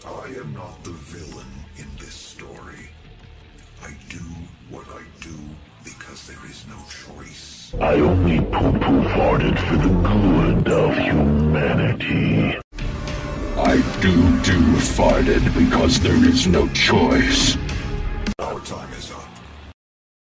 I am not the villain in this story. I do what I do because there is no choice. I only poo-poo farted for the good of humanity. I do farted because there is no choice. Our time is up.